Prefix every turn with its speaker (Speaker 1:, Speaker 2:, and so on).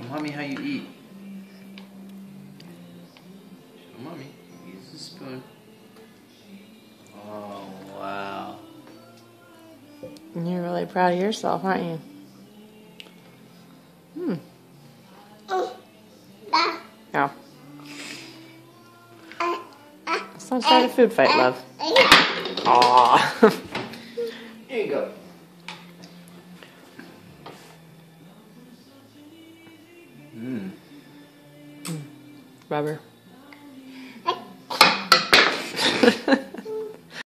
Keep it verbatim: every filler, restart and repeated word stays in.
Speaker 1: mommy how you eat. Show mommy. Use the spoon. Oh, wow.
Speaker 2: You're really proud of yourself, aren't you? Hmm. No. Let's not start a food fight, love. Aww.
Speaker 1: Here you go. Mmm.
Speaker 2: Rubber.